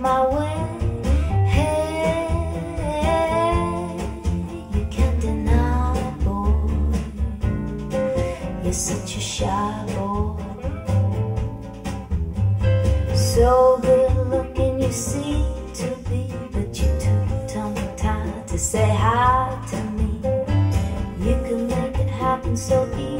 my way. Hey, you can't deny, boy, you're such a shy boy. So good looking you seem to be, but you're too tongue-tied to say hi to me. You can make it happen so easy.